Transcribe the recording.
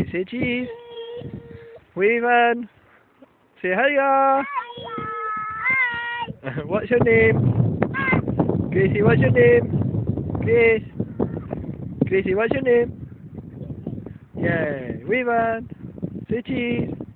Say cheese. Wave on. Say hiya. What's your name? Gracie, what's your name? Grace. Gracie, what's your name? Yeah, wave on. Say cheese.